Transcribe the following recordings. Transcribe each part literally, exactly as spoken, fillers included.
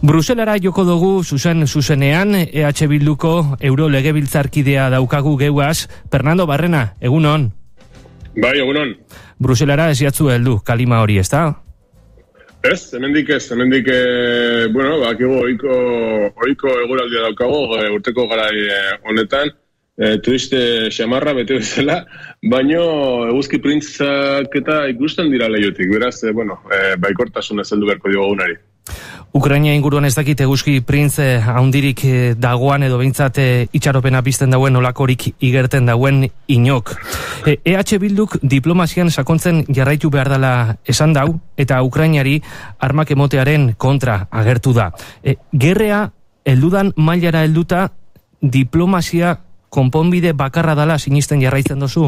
Bruselara joko dugu zuzen zuzenean, E H Bilduko euro legebiltzarkidea daukagu geuaz. Fernando Barrena, egunon. Bai, egunon. Bruselara ez jatzu heldu, kalima hori, ez da? Ez, hemendik ez, hemendik, eh, bueno, bakigu oiko, oiko eguraldia daukago, eh, urteko garai honetan, eh, turiste xamarra bete bezala, baino eguzki printzak eta ikusten dira lehiotik, beraz, eh, bueno, eh, baikortasun ez heldu beharko diogu unari. Ukraina inguruan ez dakit eguzki printz haundirik dagoan edo behintzat itxaropena bizten dauen olakorik igerten dauen inok. E H Bilduk diplomazian sakontzen jarraitu behar dela esan dau eta Ukrainari armak emotearen kontra agertu da. E, gerrea heldudan mailara helduta diplomazia konponbide bakarra dela sinisten jarraitzen dozu?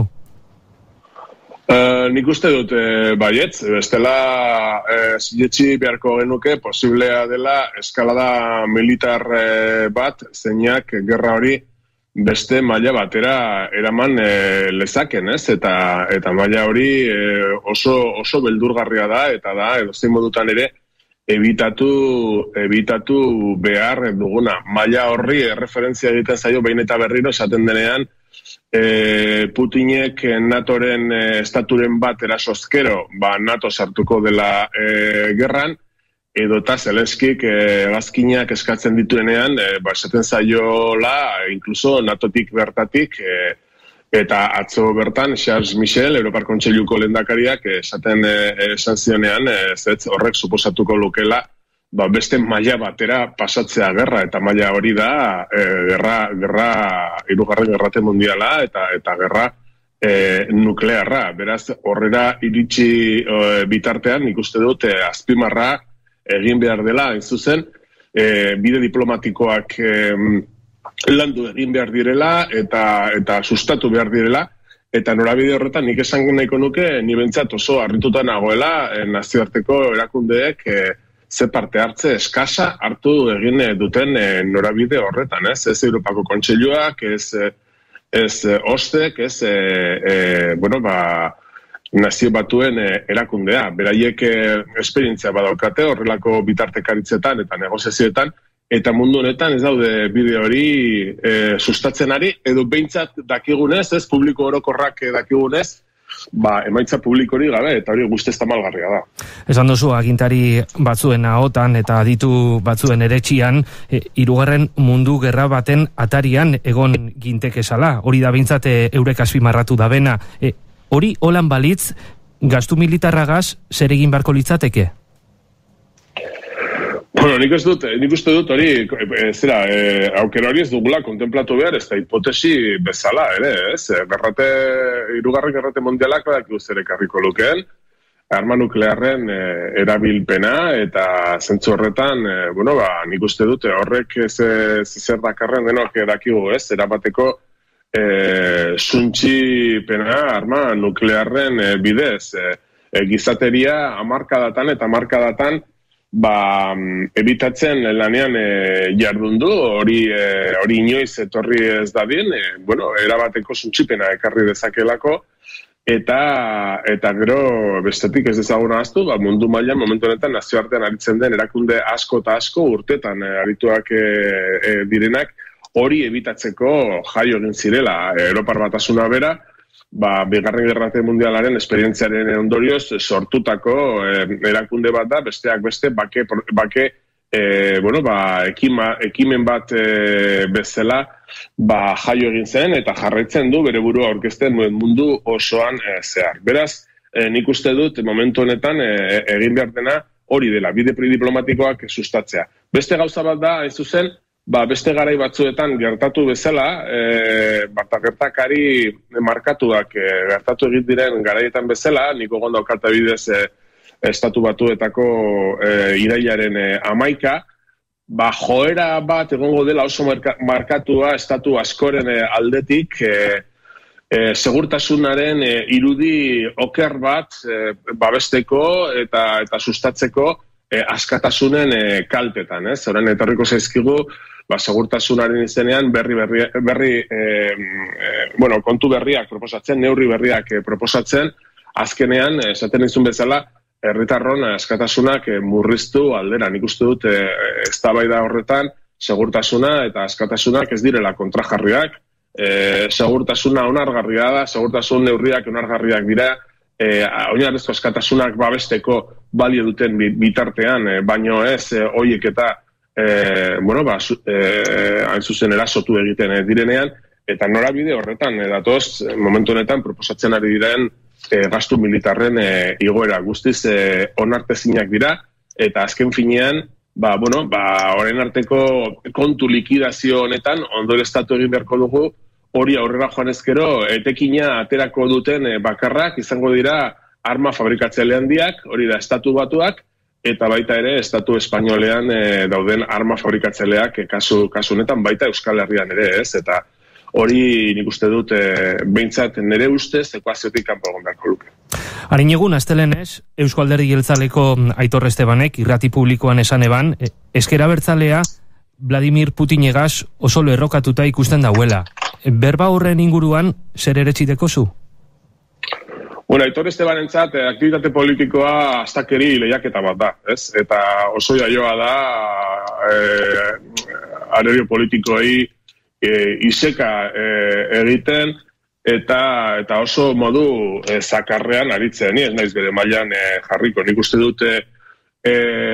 Uh, nik uste dut eh, baietz, bestela eh, zinetxi beharko genuke posiblea dela eskalada militar eh, bat zeinak gerra hori beste maila batera eraman eh, lezaken, ez? Eta, eta maila hori eh, oso, oso beldurgarria da eta da edozein modutan ere ebitatu, ebitatu behar duguna. Maila horri erreferentzia egiten zaio behin eta berriro esaten denean E, Putinek NATOren e, estaturen bat erasozkero ba, NATO sartuko dela e, gerran, edota Zelenskik e, gazkinak eskatzen dituenean, e, ba, esaten zaiola, inkluso NATOtik bertatik, e, eta atzo bertan, Charles Michel, Europar Kontseiluko lehendakariak, esaten e, esan zionean, e, zetz horrek suposatuko lukela, ba, beste maila batera pasatzea gerra, eta maila hori da e, gerra, gerra hirugarren gerrate mundiala eta eta gerra e, nuklearra. Beraz, horrera iritsi e, bitartean, nik uste dut e, azpimarra egin behar dela, hain zuzen, e, bide diplomatikoak e, landu egin behar direla eta eta sustatu behar direla, eta norabide horretan nik esan nahiko nuke, ni behintzat oso harrituta nagoela e, nazioarteko erakundeek e, ze parte hartze eskasa hartu egin duten e, norabide horretan, ez? Ez Europako Kontseiluak, ez, ez Ostek, ez, e, e, bueno, ba, nazio batuen e, erakundea. Beraiek e, esperientzia badaukate horrelako bitartekaritzetan eta negoziazioetan, eta mundu honetan ez daude bide hori e, sustatzen ari, edo behintzat dakigunez, ez, publiko orokorrak dakigunez, ba, emaitza publikori gabe, eta hori guztiz tamalgarria da. Esan duzu, agintari batzuen ahotan eta aditu batzuen eretxian, e, hirugarren mundu gerra baten atarian egon gintekezala. Hori da behintzat e, eurek azpimarratu da bena. E, hori holan balitz, gastu militarragaz zer egin beharko litzateke? Bueno, nik ez dut, nik uste dut hori, e, zera, e, aukera hori ez dugula kontemplatu behar, ez da hipotesi bezala, ere, ez? Gerrate, hirugarren gerrate mondialak badak zer ekarriko lukeen, arma nuklearren e, erabilpena, eta zentzu horretan, e, bueno, ba, nik uste dut horrek ez, ez zer dakarren denok dakigu, ez? Erabateko e, suntxipena arma nuklearren e, bidez, e, e, gizateria hamarkadatan eta hamarkadatan ba, ebitatzen lanean e, jardundu, hori e, hori inoiz etorri ez dadin, e, bueno, erabateko suntxipena ekarri dezakelako, eta eta gero bestetik ez dezagun ahaztu, ba, mundu mailan momentu honetan nazioartean aritzen den erakunde asko eta asko urtetan e, arituak e, e, direnak, hori ebitatzeko jaio egin zirela, e, Europar Batasuna bera, ba, bigarren gerrate mundialaren esperientziaren ondorioz sortutako eh, erakunde bat da, besteak beste, bake, bake eh, bueno, ba, ekima, ekimen bat eh, bezala ba, jaio egin zen eta jarraitzen du bere burua aurkezten mundu osoan eh, zehar. Beraz, eh, nik uste dut momentu honetan eh, egin behar dena hori dela, bide diplomatikoak sustatzea. Beste gauza bat da, hain zuzen, ba, beste garai batzuetan gertatu bezala, e, bat gertakari markatuak e, gertatu egin diren garaietan bezala, niko gondo daukat bidez e, estatu batuetako e, irailaren e, amaika, ba, joera bat egongo dela oso marka, markatua estatu askoren e, aldetik, e, e, segurtasunaren e, irudi oker bat e, babesteko eta, eta sustatzeko e, askatasunen e, kaltetan, ez? Horen etorriko zaizkigu, ba, segurtasunaren izenean berri, berri, berri e, e, bueno, kontu berriak proposatzen, neurri berriak e, proposatzen, azkenean, esaten izun bezala, herritarron askatasunak murriztu aldera. Nik uste dut e, eztabaida horretan segurtasuna eta askatasunak ez direla kontrajarriak, e, segurtasuna onargarria da, segurtasun neurriak onargarriak dira, e, oinarrizko askatasunak babesteko balio duten bitartean, e, baino ez e, hoiek eta e, bueno, ba, e, hain zuzen erasotu egiten e, direnean, eta norabide horretan e, datoz, momentu honetan proposatzen ari diren e, gastu militarren e, igoera guztiz e, onartezinak dira, eta azken finean, ba, bueno, ba, orain arteko kontu likidazio honetan, ondore estatu egin beharko dugu, hori aurrera joan ezkero, etekina aterako duten e, bakarrak, izango dira arma fabrikatzaile handiak, hori da estatu batuak, eta baita ere estatu espainolean e, dauden arma fabrikatzaileak e, kasu, kasu honetan baita Euskal Herrian ere, ez? Eta hori nik uste dut e, behintzat nire ustez ekuaziotik kanpo egon beharko luke. Harin egun, astelenez, Eusko Alderdi Jeltzaleko Aitor Estebanek irrati publikoan esan eban, ezker abertzalea Vladimir Putinegaz oso lerrokatuta ikusten dauela. Berba horren inguruan zer eretxiteko zu? Bueno, Aitor Estebanentzat aktibitate politikoa astakeri lehiaketa bat da, ez? Eta oso jaioa da eh, arerio politikoei eh, iseka eh, egiten, eta eta oso modu e, zakarrean aritzen, ni ez naiz bere mailan e, jarriko. Nik uste dute e,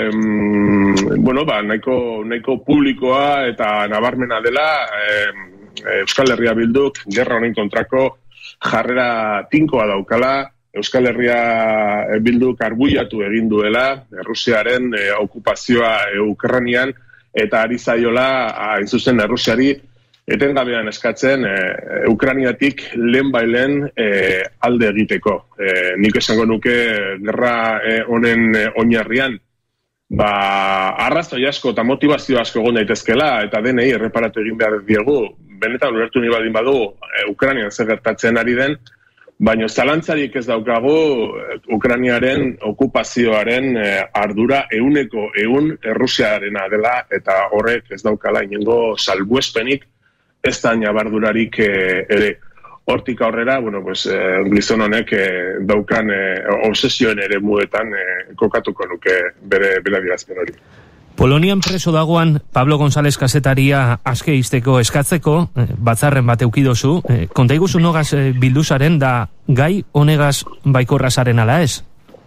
bueno, ba, nahiko, nahiko publikoa eta nabarmena dela e, Euskal Herria Bilduk gerra honen kontrako jarrera tinkoa daukala, Euskal Herria Bilduk arbuiatu egin duela Errusiaren e, okupazioa e, Ukrainian, eta ari zaiola hain zuzen Errusiari etengabean eskatzen e, Ukrainiatik lehen bailen e, alde egiteko. E, nik esango nuke gerra e, honen e, oinarrian, ba, arrazoi asko eta motivazio asko egon daitezkela, eta denei erreparatu egin behar diegu, benetan ulertu ni badin badu e, Ukrainian zer gertatzen ari den, baina zalantzarik ez daukagu Ukrainiaren okupazioaren e, ardura euneko eun Errusiarena dela, eta horrek ez daukala inengo salbuespenik, ez da nabardurarik eh, ere. Hortik aurrera, bueno, pues, eh, gizon honek eh, daukan eh, obsesioen ere muetan eh, kokatuko nuke bere, bere adierazpen hori. Polonian preso dagoan Pablo González kazetaria aske izteko eskatzeko, eh, batzarren bat eukidozu, eh, konta iguzu nogaz eh, bilduzaren da gai honegaz baikorrazaren ala ez?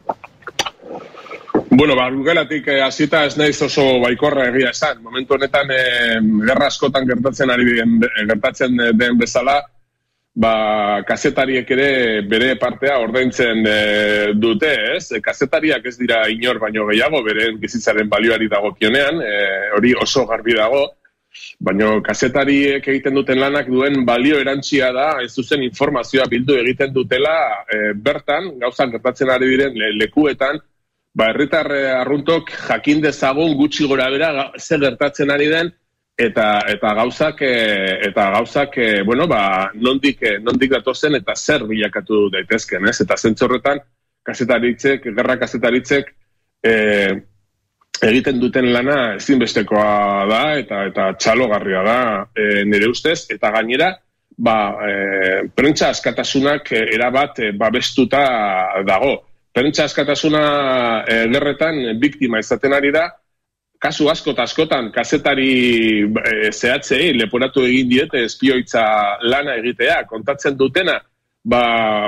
Bueno, ba, gugelatik hasita ez naiz oso baikorra egia esan. Momentu honetan eh, gerra askotan gertatzen ari den, gertatzen den bezala, ba, kazetariek ere bere partea ordaintzen e, dute, ez? E, kazetariak ez dira inor baino gehiago, beren bizitzaren balioari dagokionean, e, hori oso garbi dago, baino kazetariek egiten duten lanak duen balio erantzia da, ez zuzen informazioa bildu egiten dutela e, bertan, gauzak gertatzen ari diren le, lekuetan, ba, herritar arruntok jakin dezagun gutxi gora bera zer gertatzen ari den, eta eta gauzak eta gauzak bueno, ba, nondik nondik datozen eta zer bilakatu daitezken, ez? Eta zentzu horretan kazetaritzek, gerra kazetaritzek e, egiten duten lana ezinbestekoa da eta eta txalogarria da e, nire ustez, eta gainera ba, e, prentsa askatasunak erabat e, babestuta dago. Prentsa askatasuna e, gerretan biktima izaten ari da, kasu asko eta askotan kazetari e, zehatzei leporatu egin diete espioitza lana egitea, kontatzen dutena, ba,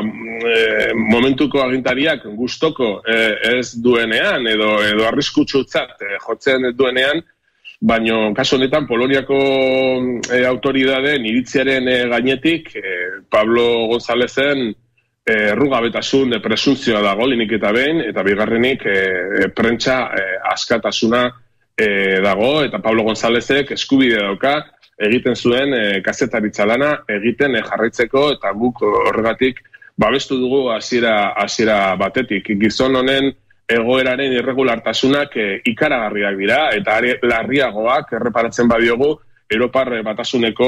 e, momentuko agintariak gustoko e, ez duenean, edo, edo arriskutsutzat e, jotzen duenean, baino kasu honetan Poloniako e, autoridadeen iritziaren e, gainetik, e, Pablo Gonzálezen errugabetasun e, presuntzioa dago linik eta behin, eta bigarrenik e, prentsa e, askatasuna e, dago, eta Pablo Gonzálezek eskubide dauka egiten zuen e, kazetaritza lana egiten e, jarraitzeko, eta guk horregatik babestu dugu hasiera hasiera batetik. Gizon honen egoeraren irregulartasunak e, ikaragarriak dira, eta larriagoak erreparatzen badiogu, Europar Batasuneko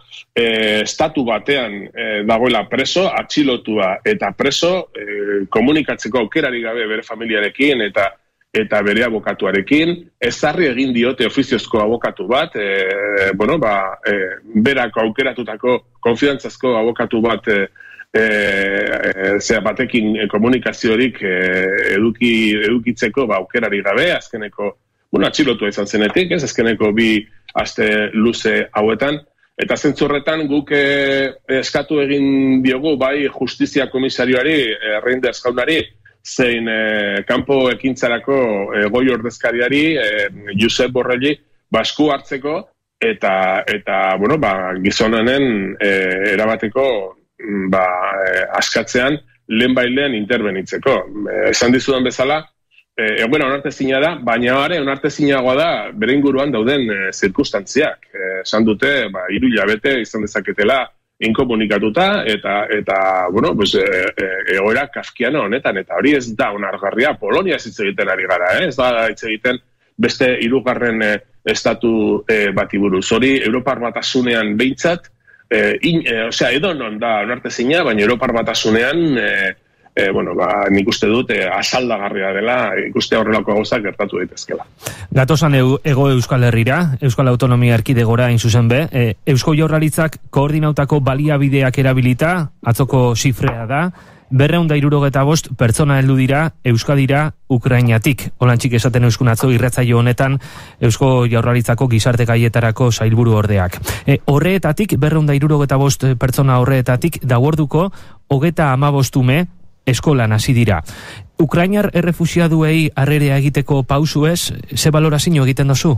eh, estatu batean eh, dagoela preso, atxilotua eta preso, eh, komunikatzeko aukerari gabe bere familiarekin eta eta bere abokatuarekin, ezarri egin diote ofiziozko abokatu bat, eh, bueno, ba, eh, berako aukeratutako konfidantzazko abokatu bat eh, e, e, zera batekin komunikaziorik e, eduki, edukitzeko ba, aukerari gabe, azkeneko, bueno, atxilotua izan zenetik, ez, azkeneko bi aste luze hauetan, eta zentzurretan guk e, eskatu egin diogu, bai justizia komisarioari, e, Reinders jaunari, zein e, kanpo ekintzarako e, goi ordezkariari, e, Josep Borrelli, basku hartzeko, eta, eta bueno, ba, gizonanen e, erabateko ba, e, askatzean lehen bailean interbenitzeko. E, esan dizudan bezala, e, bueno, onartezina da, baina are onartezinagoa da bere inguruan dauden e, zirkustantziak. E, esan dute, ba, hiru hilabete izan dezaketela inkomunikatuta, eta, eta bueno, pues, e, e, egoera kafkiana honetan, eta hori ez da onargarria, Polonia ez hitz egiten ari gara, eh? Ez da hitz egiten beste hirugarren e, estatu e, bati buruz. Hori, Europar Batasunean behintzat, e, in, e, osea, edo non da onartezina, baina Europar Batasunean, e, e, bueno, ba, nik uste dut, e, asaldagarria dela, ikuste horrelako gauzak gertatu daitezkela. Gatozan ego Euskal Herrira, Euskal Autonomia Erkidegora hain zuzen be, e, Eusko Jaurlaritzak koordinautako baliabideak erabilita, atzoko zifrea da, berrehun eta hirurogeta bost pertsona heldu dira Euskadira Ukrainatik. Olantxik esaten euskun atzo irratsaio honetan Eusko Jaurlaritzako gizarte gaietarako sailburu ordeak. E, horreetatik, berrehun eta hirurogeta bost pertsona horreetatik, daborduko hogeta hamabostume eskolan hasi dira. Ukrainar errefuxiaduei harrerea egiteko pausu ez, ze balorazio egiten dozu?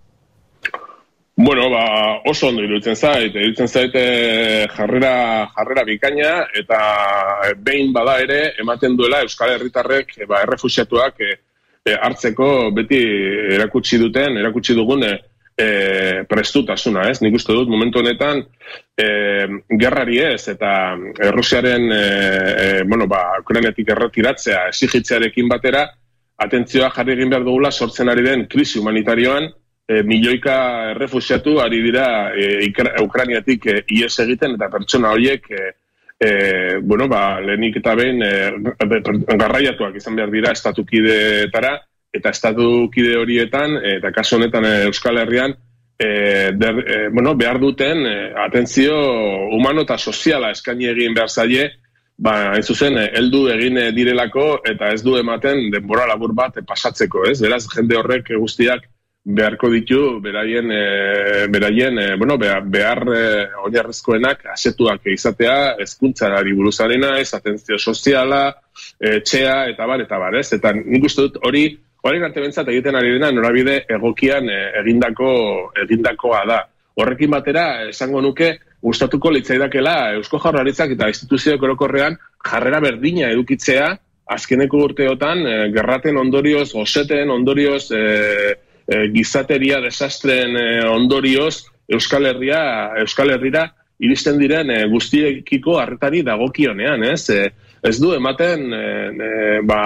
Bueno, ba, oso ondo iruditzen zait, iruditzen zait jarrera, jarrera bikaina, eta behin bada ere ematen duela Euskal Herritarrek ba, errefuxiatuak e, e, hartzeko beti erakutsi duten, erakutsi dugun e, e, prestutasuna, ez? Nik uste dut momentu honetan e, gerrari ez, eta Errusiaren e, e, bueno, ba, Ukrainetik erretiratzea esigitzearekin batera, atentzioa jarri egin behar dugula sortzen ari den krisi humanitarioan, E, milioika errefuxiatu ari dira e, Ukrainiatik e, ies egiten, eta pertsona horiek e, e, bueno, ba, lehenik eta behin e, garraiatuak izan behar dira estatukideetara, eta estatukide horietan, e, eta kasu honetan e, Euskal Herrian, e, der, e, bueno, behar duten e, atentzio humano eta soziala eskaini egin behar zaie, ba, hain zuzen, heldu egin direlako, eta ez du ematen denbora labur bat pasatzeko, ez? Beraz, jende horrek guztiak beharko ditu, beraien, e, beraien e, bueno, behar, behar e, oinarrizkoenak asetuak izatea, hezkuntzari buruzarena, ez, atentzio soziala, e, txea, eta bar, eta bar, ez? Eta nik uste dut hori, hori arte bentsat egiten ari dena, norabide egokian e, egindako, egindakoa da. Horrekin batera, esango nuke, gustatuko litzaidakela Eusko Jaurlaritzak eta instituzioek orokorrean jarrera berdina edukitzea, azkeneko urteotan, e, gerraten ondorioz, goseten ondorioz, e, E, gizateria desastren e, ondorioz Euskal Herria, Euskal Herrira iristen diren e, guztiekiko harretari dagokionean, ez? E, ez du ematen e, e, ba,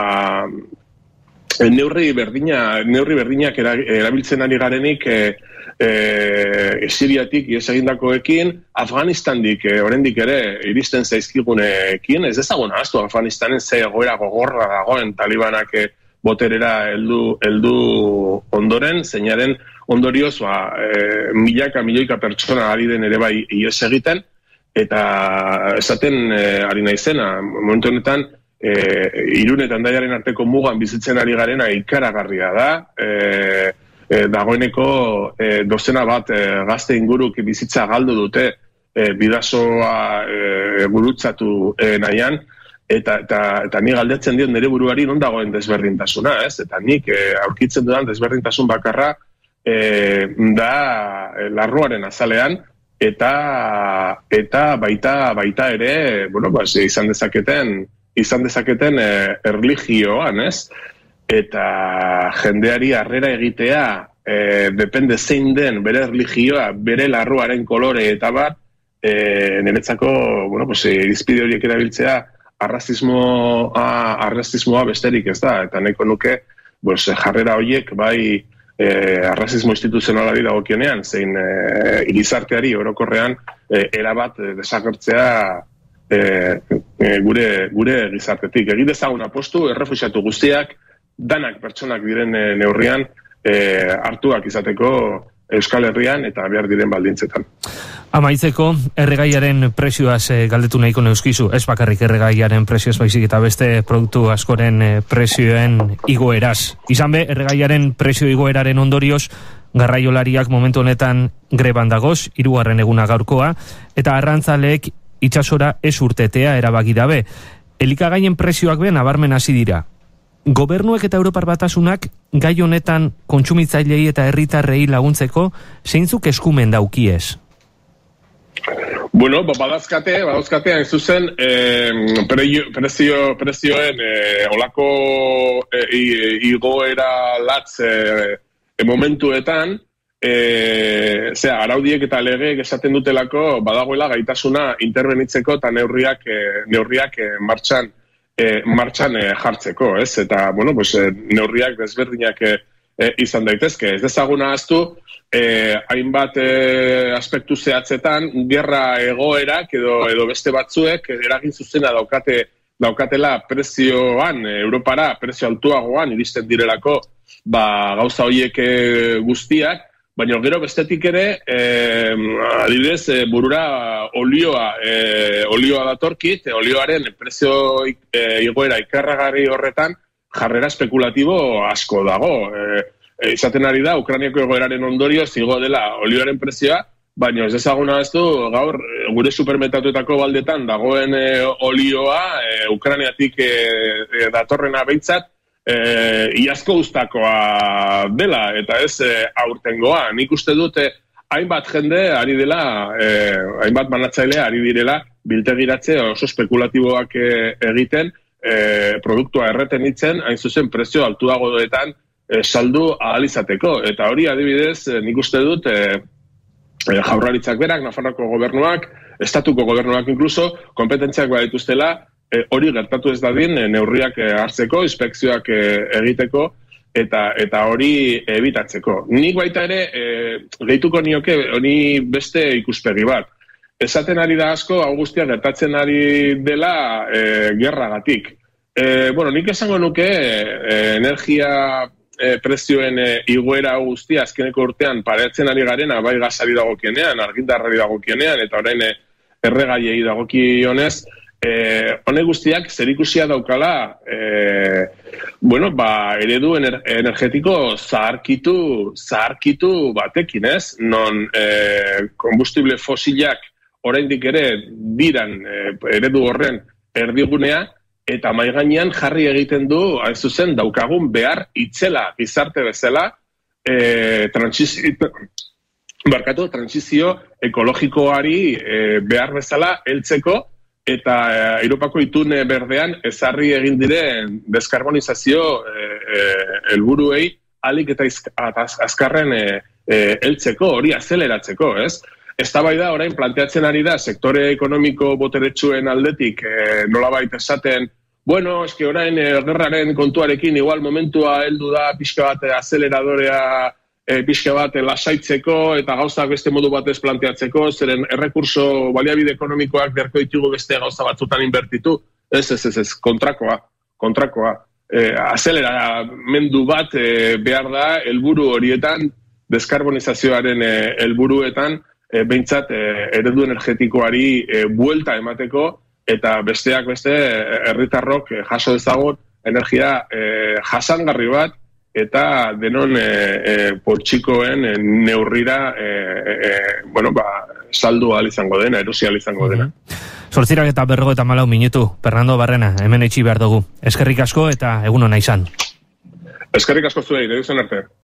neurri berdina, neurri berdinak erabiltzen ari garenik e, e, Siriatik ies egindakoekin, Afganistandik e, oraindik ere iristen zaizkigunekin, ez ezagun ahaztu Afganistanen ze egoera gogorra dagoen Talibanak e, boterera heldu heldu ondoren, zeinaren ondorioz ba, e, milaka, milioika pertsona ari den ere bai ies egiten, eta esaten e, ari naizena, momentu honetan, e, Irun eta Hendaiaren arteko mugan bizitzen ari garena ikaragarria da, e, e, dagoeneko e, dozena bat e, gazte inguruk bizitza galdu dute e, bidasoa e, gurutzatu e, nahian, Eta, eta, eta ni galdetzen diot nire buruari non dagoen desberdintasuna, ez? Eta nik e, aurkitzen dudan desberdintasun bakarra e, da e, larruaren azalean, eta eta baita baita ere, bueno, ba, izan dezaketen, izan dezaketen e, erlijioan, ez? Eta jendeari harrera egitea, e, depende zein den bere erlijioa, bere larruaren kolore eta bat, e, niretzako, bueno, pues, irizpide horiek erabiltzea, arrazismoa, arrazismoa besterik ez da, eta nahiko nuke pues, jarrera horiek bai e, arrazismo instituzionalari dagokionean, zein e, gizarteari orokorrean e, erabat e, desagertzea e, e, gure, gure gizartetik. Egin dezagun apostu, errefuxiatu guztiak, danak pertsonak diren e, neurrian e, hartuak izateko Euskal Herrian eta behar diren baldintzetan. Amaitzeko, erregaiaren prezioaz e, galdetu nahiko neuskizu, ez bakarrik erregaiaren prezioaz baizik eta beste produktu askoren e, prezioen igoeraz. Izan be, erregaiaren prezio igoeraren ondorioz, garraiolariak momentu honetan greban dagoz, hirugarren eguna gaurkoa, eta arrantzaleek itsasora ez urtetea erabaki dabe. Elikagaien prezioak be nabarmen hasi dira. Gobernuek eta Europar Batasunak gai honetan kontsumitzailei eta herritarrei laguntzeko zeintzuk eskumen daukiez? Bueno, badazkate, badazkate, hain zuzen, eh, prezio, prezioen eh, olako eh, igoera latz eh, momentuetan, eh, zera, araudiek eta legeek esaten dutelako badagoela gaitasuna interbenitzeko eta neurriak, eh, neurriak eh, martxan, eh, martxan eh, jartzeko, ez? Eta, bueno, pues, eh, neurriak desberdinak eh, eh, izan daitezke. Ez dezaguna aztu, Eh, hainbat eh, aspektu zehatzetan, gerra egoerak edo, edo beste batzuek eragin zuzena daukate, daukatela prezioan, eh, Europara, prezio altuagoan iristen direlako ba, gauza horiek eh, guztiak, baina gero bestetik ere, eh, adibidez, eh, burura olioa, eh, olioa datorkit, eh, olioaren prezio eh, igoera ikarragarri horretan jarrera espekulatibo asko dago. Eh, Izaten ari da, Ukrainiako egoeraren ondorio zigo dela olioaren prezioa, baina ez ezaguna ez du, gaur, gure supermerkatuetako baldetan dagoen e, olioa, e, Ukrainiatik e, e, datorrena behintzat, e, iazko ustakoa dela, eta ez e, aurtengoa. Nik uste dute, hainbat jende ari dela, e, hainbat manatzailea ari direla, biltegiratze oso spekulatiboak e, egiten, e, produktua erreten itzen, hain zuzen prezio altuagoetan, saldu ahal izateko. Eta hori adibidez, nik uste dut, e, jaurlaritzak berak, Nafarroako gobernuak, estatuko gobernuak inkluso, kompetentziak badituztela, e, hori gertatu ez dadin, e, neurriak e, hartzeko, inspekzioak e, egiteko, eta eta hori ebitatzeko. Nik baita ere, e, gehituko nioke, honi beste ikuspegi bat. Esaten ari da asko, hau guztia gertatzen ari dela e, gerragatik. E, bueno, nik esango nuke, e, energia E, prezioen e, iguera guztia azkeneko urtean paretzen ari garena, bai gazari dagokienean, argindarrari dagokienean, eta orain e, erregaiei dagokionez, e, honek guztiak zerikusia daukala, e, bueno, ba, eredu ener, energetiko zaharkitu, zaharkitu batekin, ez? Non e, kombustible fosilak oraindik ere diran e, eredu horren erdigunea, eta mai gainean jarri egiten du, hain zuzen, daukagun behar itzela gizarte bezala, e, transizio, barkatu, transizio ekologikoari e, behar bezala heltzeko, eta e, Europako itune berdean ezarri egin diren deskarbonizazio helburuei e, e, alik eta az, azkarren e, e, heltzeko, hori azeleratzeko, ez? Eztabaida orain planteatzen ari da sektore ekonomiko boteretsuen aldetik e, nolabait esaten, bueno, eske orain e, gerraren kontuarekin igual momentua heldu da pixka bat azeleradorea e, pixka bat lasaitzeko eta gauzak beste modu batez planteatzeko, zeren errekurso baliabide ekonomikoak beharko ditugu beste gauza batzutan inbertitu. Ez, ez, ez, ez, kontrakoa, kontrakoa. E, azeleramendu bat e, behar da helburu horietan, deskarbonizazioaren helburuetan, E, behintzat e, eredu energetikoari e, buelta emateko eta besteak beste herritarrok e, jaso dezagun energia e, jasangarri bat eta denon e, e, poltsikoen e, neurrira e, e, bueno, ba, saldu ahal izango dena, erosi ahal izango dena. Zortzirak eta berrogo eta malau minutu, Fernando Barrena, hemen etxi behar dugu. Eskerrik asko eta egun hona izan. Eskerrik asko zuei, deduzen arte.